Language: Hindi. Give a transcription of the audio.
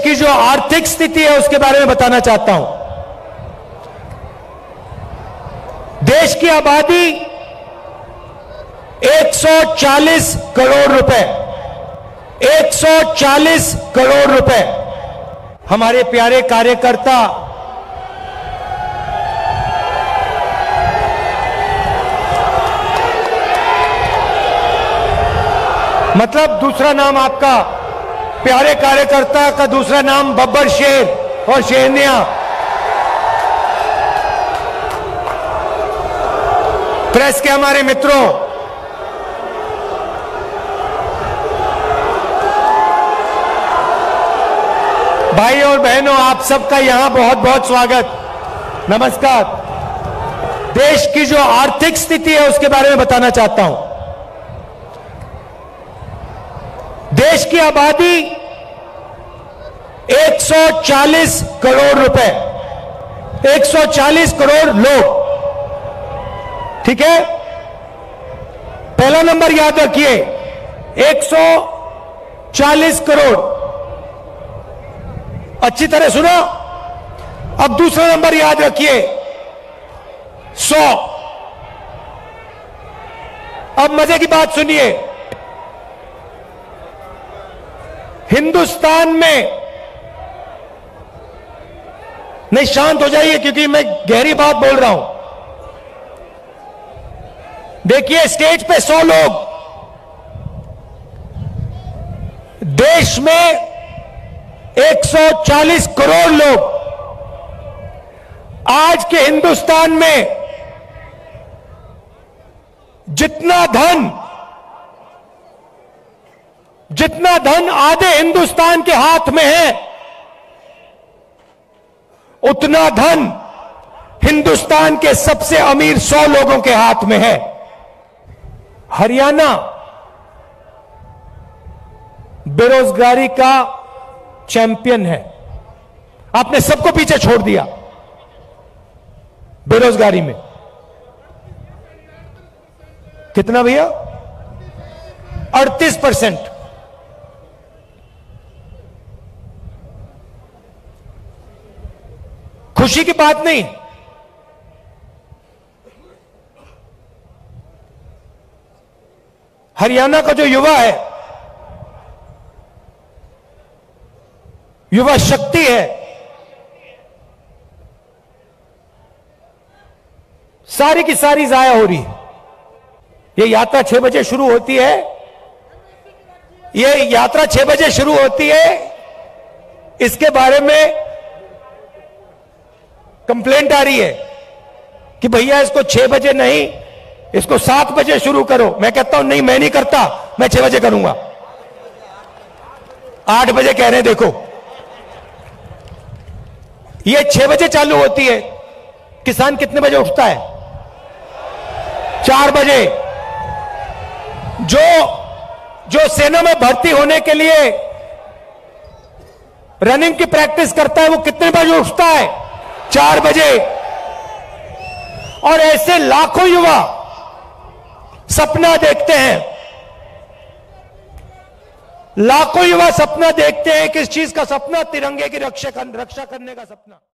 की जो आर्थिक स्थिति है उसके बारे में बताना चाहता हूं। देश की आबादी 140 करोड़ रुपए, 140 करोड़ रुपए हमारे प्यारे कार्यकर्ता मतलब दूसरा नाम आपका प्यारे कार्यकर्ता का दूसरा नाम बब्बर शेर और शेरनिया। प्रेस के हमारे मित्रों, भाई और बहनों, आप सबका यहां बहुत बहुत स्वागत, नमस्कार। देश की जो आर्थिक स्थिति है उसके बारे में बताना चाहता हूं। देश की आबादी 140 करोड़ रुपए, 140 करोड़ लोग, ठीक है। पहला नंबर याद रखिए, 140 करोड़, अच्छी तरह सुनो। अब दूसरा नंबर याद रखिए, 100। अब मजे की बात सुनिए, हिंदुस्तान में, नहीं शांत हो जाइए क्योंकि मैं गहरी बात बोल रहा हूं। देखिए स्टेज पे 100 लोग, देश में 140 करोड़ लोग। आज के हिंदुस्तान में जितना धन आधे हिंदुस्तान के हाथ में है, उतना धन हिंदुस्तान के सबसे अमीर 100 लोगों के हाथ में है। हरियाणा बेरोजगारी का चैंपियन है। आपने सबको पीछे छोड़ दिया बेरोजगारी में। कितना भैया? 38%। खुशी की बात नहीं, हरियाणा का जो युवा है, युवा शक्ति है, सारी की सारी जाया हो रही है। ये यात्रा 6 बजे शुरू होती है, ये यात्रा 6 बजे शुरू होती है। इसके बारे में कंप्लेंट आ रही है कि भैया इसको 6 बजे नहीं, इसको 7 बजे शुरू करो। मैं कहता हूं नहीं, मैं नहीं करता, मैं 6 बजे करूंगा। 8 बजे कह रहे हैं, देखो ये 6 बजे चालू होती है। किसान कितने बजे उठता है? 4 बजे। जो सेना में भर्ती होने के लिए रनिंग की प्रैक्टिस करता है, वो कितने बजे उठता है? 4 बजे। और ऐसे लाखों युवा सपना देखते हैं, लाखों युवा सपना देखते हैं। किस चीज का सपना? तिरंगे की रक्षा करने का सपना।